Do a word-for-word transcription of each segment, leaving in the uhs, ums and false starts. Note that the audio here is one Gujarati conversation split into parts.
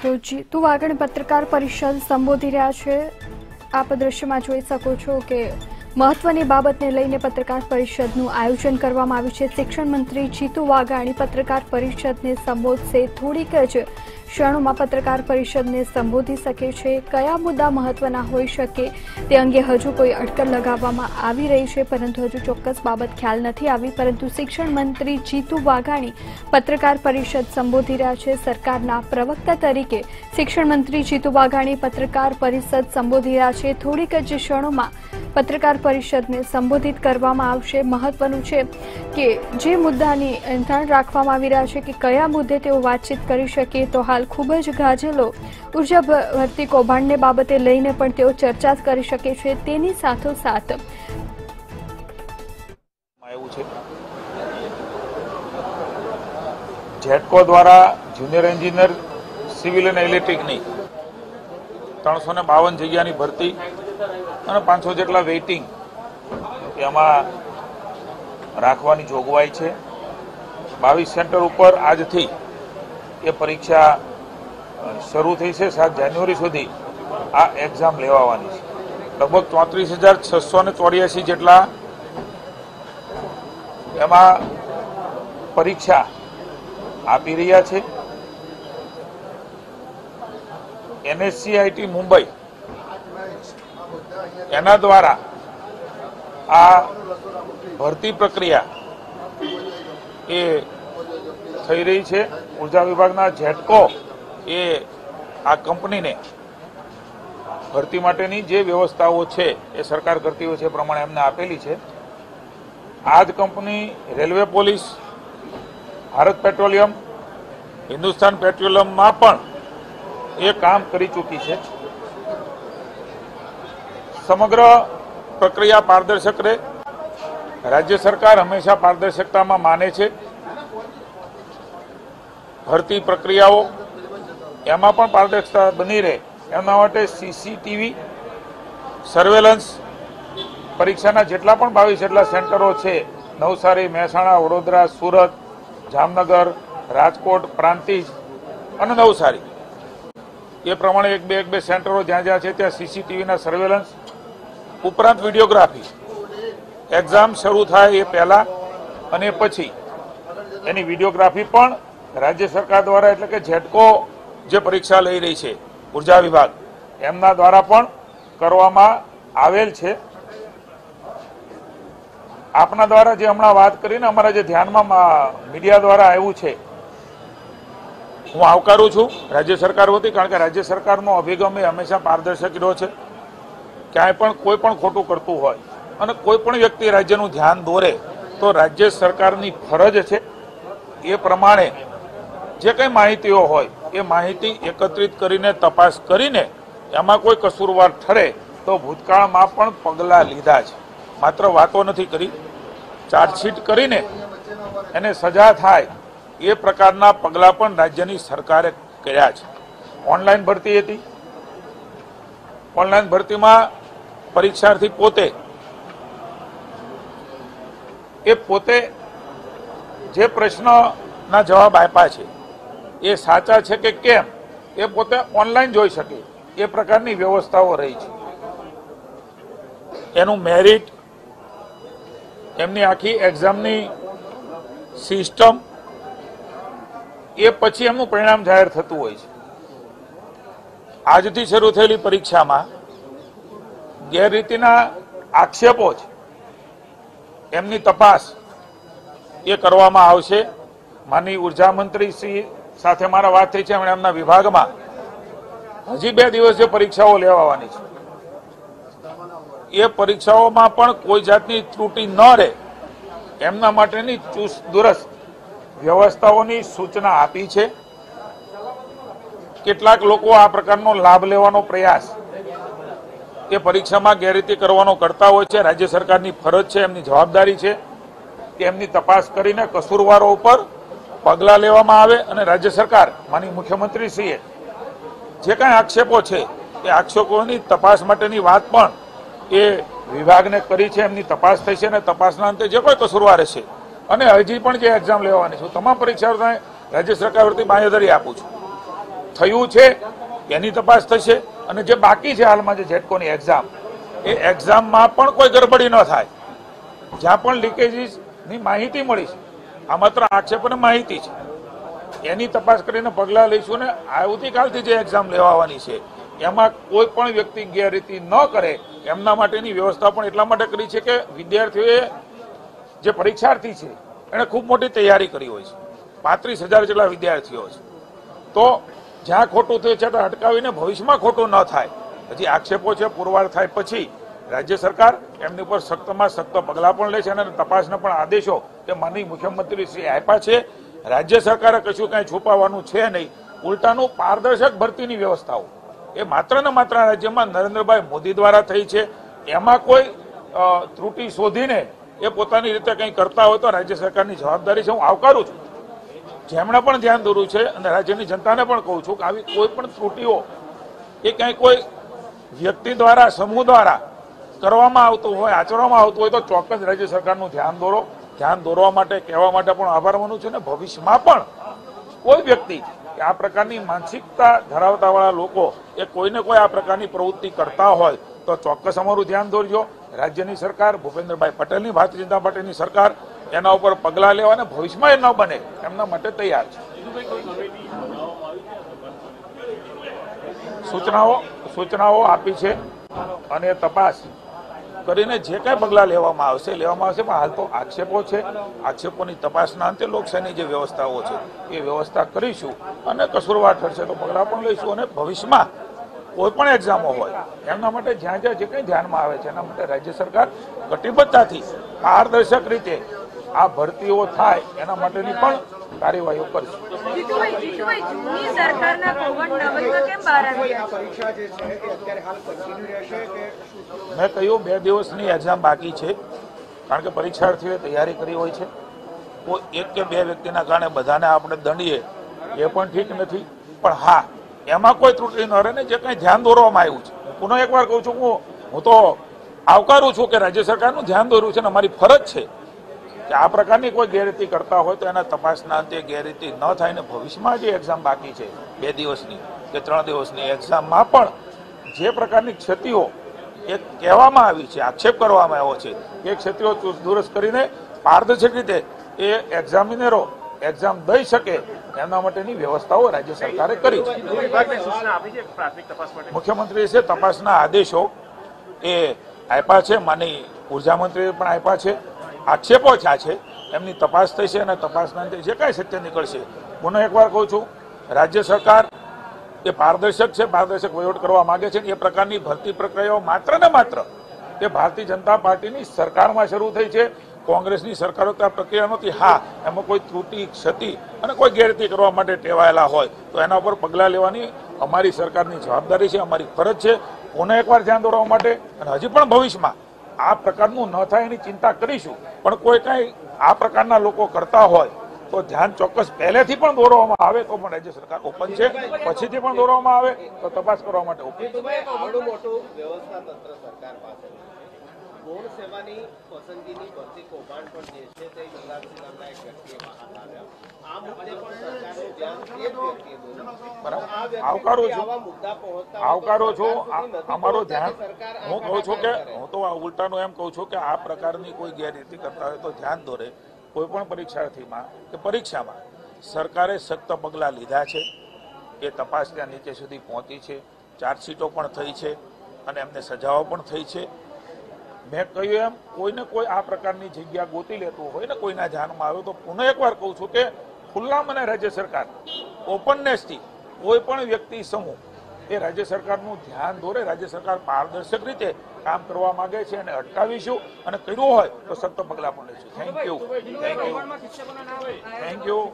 तो जीतू वाघाणी पत्रकार परिषद संबोधी रह्या छे। आप दृश्यमां जोई शको छो के महत्वनी बाबतने लईने पत्रकार परिषदનું આયોજન કરવામાં આવ્યું છે। શિક્ષણ મંત્રી જીતુ વાઘાણી પત્રકાર પરિષદને સંબોધશે। થોડીક જ ક્ષણોમાં પત્રકાર પરિષદને સંબોધી શકે છે। કયા મુદ્દા મહત્વના હોઈ શકે તે અંગે હજુ કોઈ અટકળ લગાવવામાં આવી રહી છે, પરંતુ હજુ ચોક્કસ બાબત ખ્યાલ નથી આવી। પરંતુ શિક્ષણ મંત્રી જીતુ વાઘાણી પત્રકાર પરિષદ સંબોધી રહ્યા છે। સરકારના પ્રવક્તા તરીકે શિક્ષણ મંત્રી જીતુ વાઘાણી પત્રકાર પરિષદ સંબોધી રહ્યા છે। થોડીક જ ક્ષણોમાં પત્રકાર પરિષદને સંબોધિત કરવામાં આવશે। મહત્વનું છે કે જે મુદ્દાની ધ્યાન રાખવામાં આવી રહ્યા છે કે કયા મુદ્દે તેઓ વાતચીત કરી શકે। તો હાલ ખૂબ જ ગાજેલો ઉર્જા ભરતી કૌભાંડને બાબતે લઈને પણ તેઓ ચર્ચા કરી શકે છે। તેની સાથોસાથ જેટકો દ્વારા જુનિયર એન્જિનિયર સિવિલ અને ઇલેક્ટ્રિકની ત્રણસો ને બાવન જગ્યાની ભરતી અને પાંચસો જેટલા વેઇટિંગ એમાં રાખવાની જોગવાઈ છે। બાવીસ સેન્ટર ઉપર આજથી એ પરીક્ષા શરૂ થઈ છે। સાત જાન્યુઆરી સુધી આ એક્ઝામ લેવાવાની છે। લગભગ ચોત્રીસ હજાર છસો ને ચોર્યાસી જેટલા એમાં પરીક્ષા આપી રહ્યા છે। એનએસસીઆઈટી મુંબઈ એના દ્વારા આ ભરતી પ્રક્રિયા એ થઈ રહી છે। ઉર્જા વિભાગના જેટકો એ આ કંપનીને ભરતી માટેની જે વ્યવસ્થાઓ છે એ સરકાર કરતી હોય છે એ પ્રમાણે એમને આપેલી છે। આ જ company railway police, Bharat Petroleum, Hindustan પેટ્રોલિયમમાં પણ એ કામ કરી ચૂકી છે। સમગ્ર પ્રક્રિયા પારદર્શક રહે। રાજ્ય સરકાર હંમેશા પારદર્શકતામાં માને છે। ભરતી પ્રક્રિયાઓ એમાં પણ પારદર્શકતા બની રહે એના માટે સીસીટીવી સર્વેલન્સ પરીક્ષાના જેટલા પણ બાવીસ જેટલા સેન્ટરો છે, નવસારી, મહેસાણા, વડોદરા, સુરત, જામનગર, રાજકોટ, પ્રાંતિજ અને નવસારી એ પ્રમાણે એક બે એક બે સેન્ટરો જ્યાં જ્યાં છે ત્યાં સીસીટીવીના સર્વેલન્સ ઉપરાંત વિડીયોગ્રાફી એક્ઝામ શરૂ થાય એ પહેલા અને પછી એની વિડીયોગ્રાફી પણ રાજ્ય સરકાર દ્વારા એટલે કે જેટકો જે પરીક્ષા લઈ રહી છે ઉર્જા વિભાગ એમના દ્વારા પણ કરવામાં આવેલ છે। આપના દ્વારા જે હમણાં વાત કરીને અમારા જે ધ્યાનમાં મીડિયા દ્વારા આવ્યું છે, હું આવકારું છું રાજ્ય સરકાર વતી, કારણ કે રાજ્ય સરકારનો અભિગમ એ હંમેશા પારદર્શક રહ્યો છે। ક્યાંય પણ કોઈ પણ ખોટું કરતું હોય અને કોઈ પણ વ્યક્તિ રાજ્યનું ધ્યાન દોરે તો રાજ્ય સરકારની ફરજ છે એ પ્રમાણે જે કંઈ માહિતીઓ હોય એ માહિતી એકત્રિત કરીને તપાસ કરીને એમાં કોઈ કસૂરવાર ઠરે તો ભૂતકાળમાં પણ પગલાં લીધા છે। માત્ર વાતો નથી કરી, ચાર્જશીટ કરીને એને સજા થાય એ પ્રકારના પગલાં પણ રાજ્યની સરકારે કર્યા છે। ઓનલાઈન ભરતી હતી, ઓનલાઈન ભરતીમાં પરીક્ષાર્થી પોતે એ પોતે જે પ્રશ્નના જવાબ આપ્યા છે એ સાચા છે કે કેમ એ પોતે ઓનલાઈન જોઈ શકે એ પ્રકારની વ્યવસ્થાઓ રહી છે। એનું મેરિટ, એમની આખી એક્ઝામની સિસ્ટમ એ પછી એમનું પરિણામ જાહેર થતું હોય છે। આજથી શરૂ થયેલી પરીક્ષામાં ગેરરીતિના આક્ષેપો છે એમની તપાસ એ કરવામાં આવશે। માનનીય ઉર્જા મંત્રી શ્રી સાથે મારા વાત થઈ છે, એમણે એમના વિભાગમાં હજી બે દિવસ જે પરીક્ષાઓ લેવાની છે એ પરીક્ષાઓમાં પણ કોઈ જાતની ત્રુટિ ન રહે એમના માટેની ચુસ્ત દુરસ્ત વ્યવસ્થાઓની સૂચના આપી છે। કેટલાક લોકો આ પ્રકારનો લાભ લેવાનો પ્રયાસ એ પરીક્ષામાં ગેરરીતિ કરવાનો કરતા હોય છે। રાજ્ય સરકારની ફરજ છે, એમની જવાબદારી છે કે એમની તપાસ કરીને કસૂરવારો ઉપર પગલાં લેવામાં આવે અને રાજ્ય સરકાર માનનીય મુખ્યમંત્રીશ્રીએ જે કાંઈ આક્ષેપો છે એ આક્ષેપોની તપાસ માટેની વાત પણ એ વિભાગને કરી છે। એમની તપાસ થઈ છે અને તપાસના અંતે જે કોઈ કસૂરવાર હશે અને હજી પણ જે એક્ઝામ લેવાની છે તમામ પરીક્ષાઓને રાજ્ય સરકાર વતી બાંયધરી આપું છું થયું છે એની તપાસ થશે અને જે બાકી છે હાલમાં જે જેટકોની એક્ઝામ એ એક્ઝામમાં પણ કોઈ ગડબડી ન થાય, જ્યાં પણ લીકેજીસની માહિતી મળી છે, આ માત્ર આક્ષેપ અને માહિતી છે, એની તપાસ કરીને પગલાં લઈશું ને આવતીકાલથી જે એક્ઝામ લેવાની છે એમાં કોઈ પણ વ્યક્તિ ગેરરીતિ ન કરે એમના માટેની વ્યવસ્થા પણ એટલા માટે કરી છે કે વિદ્યાર્થીઓએ જે પરીક્ષાર્થી છે એણે ખૂબ મોટી તૈયારી કરી હોય છે, પાંત્રીસ હજાર જેટલા વિદ્યાર્થીઓ છે, તો જ્યાં ખોટું થયું છે ત્યાં અટકાવીને ભવિષ્યમાં ખોટું ન થાય, હજી આક્ષેપો છે પુરવાર થાય પછી રાજ્ય સરકાર એમની ઉપર સખ્તમાં સખ્ત પગલાં પણ લે છે અને તપાસના પણ આદેશો કે માનનીય મુખ્યમંત્રી શ્રી આપ્યા છે. રાજ્ય સરકારે કશું કાંઈ છુપાવવાનું છે નહીં, ઉલટાનું પારદર્શક ભરતીની વ્યવસ્થાઓ એ માત્ર ને માત્ર રાજ્યમાં નરેન્દ્રભાઈ મોદી દ્વારા થઈ છે. એમાં કોઈ ત્રુટિ શોધીને એ પોતાની રીતે કંઈ કરતા હોય તો રાજ્ય સરકારની જવાબદારી છે, હું આવકારું છું. જેમણે પણ ધ્યાન દોર્યું છે અને રાજ્યની જનતાને પણ કહું છું કે આવી કોઈ પણ ત્રુટિઓ એ કંઈ કોઈ વ્યક્તિ દ્વારા સમૂહ દ્વારા કરવામાં આવતું હોય, આચરવામાં આવતું હોય તો ચોક્કસ રાજ્ય સરકારનું ધ્યાન દોરો. ધ્યાન દોરવા માટે કહેવા માટે પણ આભાર માનું છું. અને ભવિષ્યમાં પણ કોઈ વ્યક્તિ કે આ પ્રકારની માનસિકતા ધરાવતા વાળા લોકો એ કોઈને કોઈ આ પ્રકારની પ્રવૃત્તિ કરતા હોય તો ચોક્કસ અમારું ધ્યાન દોરજો. રાજ્યની સરકાર, ભૂપેન્દ્રભાઈ પટેલની ભારતીય જનતા પાર્ટીની સરકાર એના ઉપર પગલાં લેવા અને ભવિષ્યમાં એ ન બને એમના માટે તૈયાર છે. સૂચનાઓ સૂચનાઓ આપી છે અને તપાસ કરીને જે કાંઈ પગલાં લેવામાં આવશે લેવામાં આવશે પણ હાલ તો આક્ષેપો છે, આક્ષેપોની તપાસના અંતે લોકશાહીની જે વ્યવસ્થાઓ છે એ વ્યવસ્થા કરીશું અને કસૂરવાર ઠરશે તો પગલાં પણ લઈશું. અને ભવિષ્યમાં કોઈ પણ એક્ઝામો હોય એમના માટે જ્યાં જ્યાં જે કંઈ ધ્યાનમાં આવે છે એના માટે રાજ્ય સરકાર કટિબદ્ધતાથી પારદર્શક રીતે આ ભરતીઓ થાય એના માટેની પણ કાર્યવાહીઓ કરશે. મેં કહ્યું બે દિવસની એક્ઝામ બાકી છે, કારણ કે પરીક્ષાર્થીઓએ તૈયારી કરી હોય છે. કોઈ એક કે બે વ્યક્તિના કારણે બધાને આપણે દંડીએ એ પણ ઠીક નથી, પણ હા એમાં કોઈ ત્રુટિ ન રહે ને જે કંઈ ધ્યાન દોરવામાં આવ્યું છે. પુનઃ એકવાર કહું છું, હું હું તો આવકારું છું કે રાજ્ય સરકારનું ધ્યાન દોર્યું છે અને અમારી ફરજ છે કે આ પ્રકારની કોઈ ગેરરીતિ કરતા હોય તો એના તપાસના અંતે ગેરરીતિ ન થાય ને ભવિષ્યમાં જે એક્ઝામ બાકી છે બે દિવસની કે ત્રણ દિવસની એક્ઝામમાં પણ જે પ્રકારની ક્ષતિઓ એ કહેવામાં આવી છે, આક્ષેપ કરવામાં આવ્યો છે એ ક્ષતિઓ દુરસ્ત કરીને પારદર્શક રીતે એ એક્ઝામિનરો એક્ઝામ દઈ શકે એના માટેની વ્યવસ્થાઓ રાજ્ય સરકારે કરી છે. મુખ્યમંત્રીએ તપાસના આદેશો એ આપ્યા છે, માની ઉર્જા મંત્રીએ પણ આપ્યા છે. આક્ષેપો ક્યાં છે એમની તપાસ થશે અને તપાસના અંતે જે કાંઈ સત્ય નીકળશે. પુનઃ એકવાર કહું છું, રાજ્ય સરકાર એ પારદર્શક છે, પારદર્શક વહીવટ કરવા માંગે છે. એ પ્રકારની ભરતી પ્રક્રિયાઓ માત્ર ને માત્ર એ ભારતીય જનતા પાર્ટીની સરકારમાં શરૂ થઈ છે, કોંગ્રેસની સરકારો તો આ પ્રક્રિયા નહોતી. હા, એમાં કોઈ ત્રુટિ, ક્ષતિ અને કોઈ ગેરરીતિ કરવા માટે ટેવાયેલા હોય તો એના ઉપર પગલાં લેવાની અમારી સરકારની જવાબદારી છે, અમારી ફરજ છે. પુનઃ એકવાર ધ્યાન દોરવા માટે અને હજી પણ ભવિષ્યમાં આ પ્રકારનું ન થાય એની ચિંતા કરીશું. પણ કોઈ કાંઈ આ પ્રકારના લોકો કરતા હોય તો ધ્યાન ચોક્કસ પહેલેથી પણ દોરવામાં આવે તો પણ રાજ્ય સરકાર ઓપન છે, પછીથી પણ દોરવામાં આવે તો તપાસ કરવા માટે ઓપન છે. ગૌણ સેવાની પસંદગીની ભરતી કૌભાંડ પણ જે છે તે યુવરાજસિંહ નામના એક વ્યક્તિએ બહાર આવ્યા. આ મુદ્દે પણ સરકારનું ધ્યાન તે જ વ્યક્તિએ દોર્યું. આવકારો છું આવકારો છું અમારું ધ્યાન હું કહું છું કે હું તો ઉલટાનું એમ કહું છું કે આ પ્રકારની કોઈ ગેરરીતિ કરતા હોય તો ધ્યાન દોરે. કોઈ પણ પરીક્ષાર્થીમાં કે પરીક્ષામાં સરકારે સખ્ત પગલાં લીધા છે, એ તપાસ ત્યાં નીચે સુધી પહોંચી છે, ચાર્જશીટો પણ થઈ છે અને એમને સજાઓ પણ થઈ છે. મેં કહ્યું એમ કોઈને કોઈ આ પ્રકારની જગ્યા ગોતી લેતું હોય ને કોઈના ધ્યાનમાં આવ્યો તો પુનઃ એકવાર કહું છું કે ખુલ્લામાં અને રાજ્ય સરકાર ઓપનનેસથી કોઈ પણ વ્યક્તિ સમૂહ એ રાજ્ય સરકારનું ધ્યાન દોરે. રાજ્ય સરકાર પારદર્શક રીતે કામ કરવા માંગે છે અને અટકાવીશું અને કર્યું હોય તો સખ્ત પગલાં પણ લઈશું. Thank you thank you thank you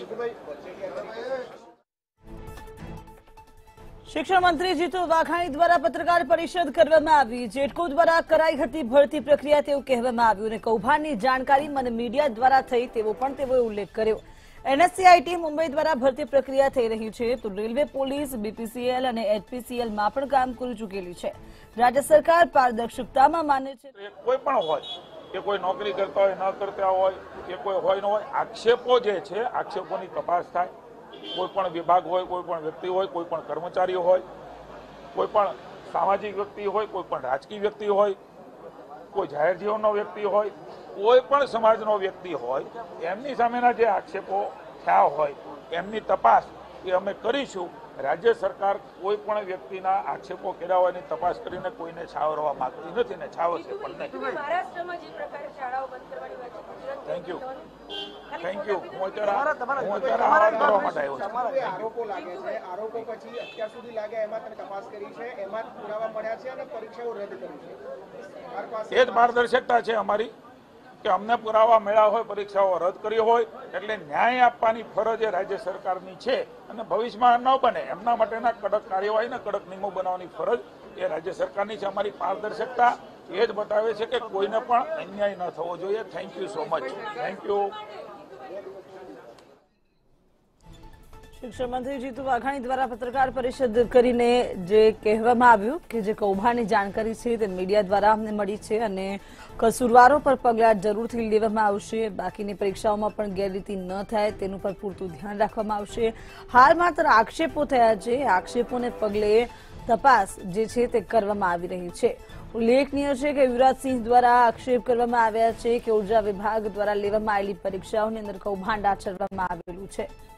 શિક્ષણ મંત્રી જીતુ વાઘાણી દ્વારા પત્રકાર પરિષદ કરવામાં આવી. જેટકો દ્વારા કરાઈ હતી ભરતી પ્રક્રિયા તેવું કહેવામાં આવ્યું અને કૌભાંડની જાણકારી મને મીડિયા દ્વારા થઈ તેવો પણ તેઓએ ઉલ્લેખ કર્યો. એનએસસીઆઈટી મુંબઈ દ્વારા ભરતી પ્રક્રિયા થઈ રહી છે તો રેલવે, પોલીસ, બીપીસીએલ અને એચપીસીએલમાં પણ કામ કરી ચૂકેલી છે. રાજ્ય સરકાર પારદર્શકતામાં માને છે. કોઈ પણ હોય કે કોઈ નોકરી કરતા હોય, ન કરતા હોય કે કોઈ હોય ન હોય, આક્ષેપો જે છે આક્ષેપોની તપાસ થાય. કોઈ પણ વિભાગ હોય, કોઈ પણ વ્યક્તિ હોય, કોઈ પણ કર્મચારી હોય, કોઈ પણ સામાજિક વ્યક્તિ હોય, કોઈ પણ રાજકીય વ્યક્તિ હોય, કોઈ જાહેર જીવનનો વ્યક્તિ હોય, કોઈ પણ સમાજનો વ્યક્તિ હોય, એમની સામેના જે આક્ષેપો થયા હોય એમની તપાસ એ અમે કરીશું. રાજ્ય સરકાર કોઈ પણ વ્યક્તિના આક્ષેપો કર્યા હોય એની તપાસ કરીને કોઈને છાવરવા માંગતી નથી ને છાવરશે પણ નહીં. થેન્ક યુ થેન્ક યુ હું અત્યારે હું અત્યારે આ વાત કરવા માટે આવ્યો છું. કોઈ આરોપો લાગે છે, આરોપો પછી અત્યાર સુધી લાગ્યા એમાં તમે તપાસ કરી છે, એમાં પુરાવા મળ્યા છે અને પરીક્ષાઓ રદ કરી છે. એ જ પારદર્શકતા છે અમારી કે અમને પુરાવા મળ્યા હોય, પરીક્ષાઓ રદ કરી હોય, એટલે ન્યાય આપવાની ફરજ એ રાજ્ય સરકારની છે અને ભવિષ્યમાં ન બને એમના માટેના કડક કાર્યવાહી ને કડક નિયમો બનાવવાની ફરજ એ રાજ્ય સરકારની છે. અમારી પારદર્શકતા એ જ બતાવે છે કે કોઈને પણ અન્યાય ન થવો જોઈએ. Thank you so much. Thank you. શિક્ષણ મંત્રી જીતુ વાઘાણી દ્વારા પત્રકાર પરિષદ કરીને જે કહેવામાં આવ્યું કે જે કૌભાંડની જાણકારી છે તે મીડિયા દ્વારા અમને મળી છે અને કસૂરવારો પર પગલાં જરૂરથી લેવામાં આવશે. બાકીની પરીક્ષાઓમાં પણ ગેરરીતિ ન થાય તેનું પર પૂરતું ધ્યાન રાખવામાં આવશે. હાલ માત્ર આક્ષેપો થયા છે, આક્ષેપોને પગલે તપાસ જે છે તે કરવામાં આવી રહી છે. ઉલ્લેખનીય છે કે યુવરાજસિંહ દ્વારા આક્ષેપ કરવામાં આવ્યા છે કે ઉર્જા વિભાગ દ્વારા લેવામાં આવેલી પરીક્ષાઓની અંદર કૌભાંડ આચરવામાં આવેલું છે.